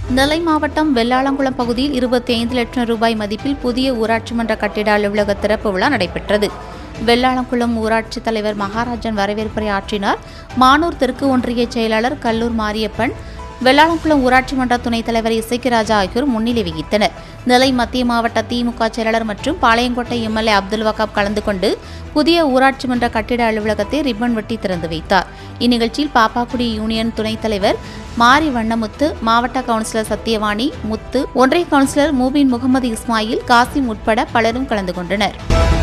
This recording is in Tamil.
நெல்லை மாவட்டம் வெள்ளாளங்குளம் பகுதியில் 25 லட்சம் ரூபாய் மதிப்பில் புதிய ஊராட்சி மன்ற கட்டிட அலுவலக திறப்பு விழா நடைபெற்றது. வெள்ளாளங்குளம் ஊராட்சி தலைவர் மகாராஜன் வரவேற்புரை ஆற்றினார். மானூர் தெற்கு ஒன்றிய செயலாளர் கல்லூர் மாரியப்பன், வெள்ளாளங்குளம் ஊராட்சி மன்ற துணைத் தலைவர் இசைக்கிராஜா ஆகியோர் முன்னிலை வகித்தனர். நெல்லை மத்திய மாவட்ட திமுக செயலாளர் மற்றும் பாளையங்கோட்டை எம்எல்ஏ அப்துல் வகாப் கலந்து கொண்டு புதிய ஊராட்சி மன்ற கட்டிட அலுவலகத்தை ரிப்பன் வெட்டி திறந்து வைத்தார். இந்நிகழ்ச்சியில் பாப்பாக்குடி யூனியன் துணைத் தலைவர் மாரி வண்ணமுத்து, மாவட்ட கவுன்சிலர் சத்தியவாணி முத்து, ஒன்றிய கவுன்சிலர் மூபின் முகமது இஸ்மாயில், காசிம் உட்பட பலரும் கலந்து கொண்டனர்.